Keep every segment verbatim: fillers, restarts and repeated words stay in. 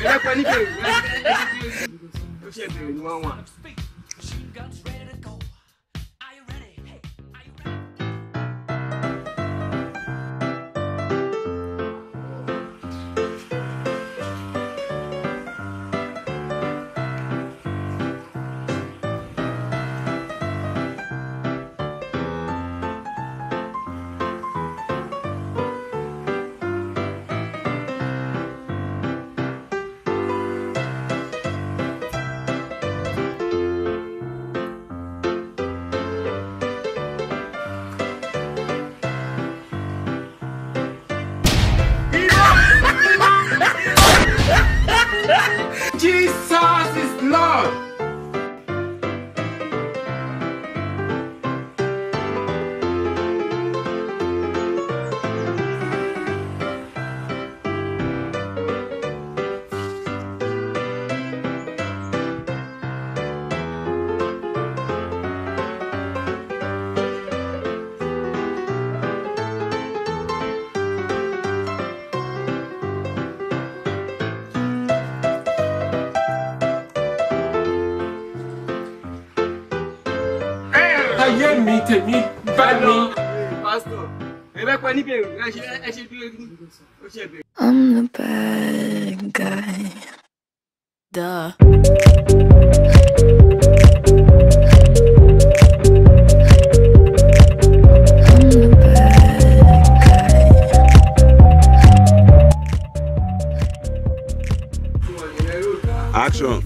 Jesus is Lord. Ayé mi tèmi bá mi. Pastor, ẹ bẹ pẹ níbi èrò ẹ ṣe ẹ ṣe bí ó ṣe bẹ̀rẹ̀. I'm the bad guy. Duh. I'm the bad guy. Action.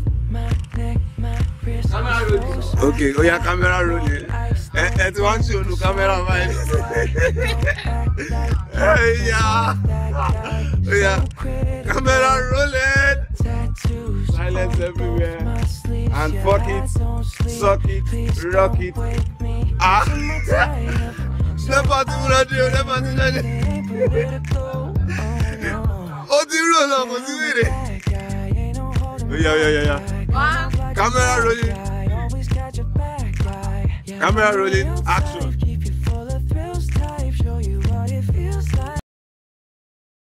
Okay, oh yeah, camera rolling. Eh, ti want you to camera man. Hey yeah. Oh yeah. Camera rolling. Silence everywhere. And fuck it, suck it, rock it. Ah. Never do radio, never do radio. Oh, the roll up, oh, the Oh yeah, yeah, yeah, yeah. Camera rolling. Camera rolling. Action.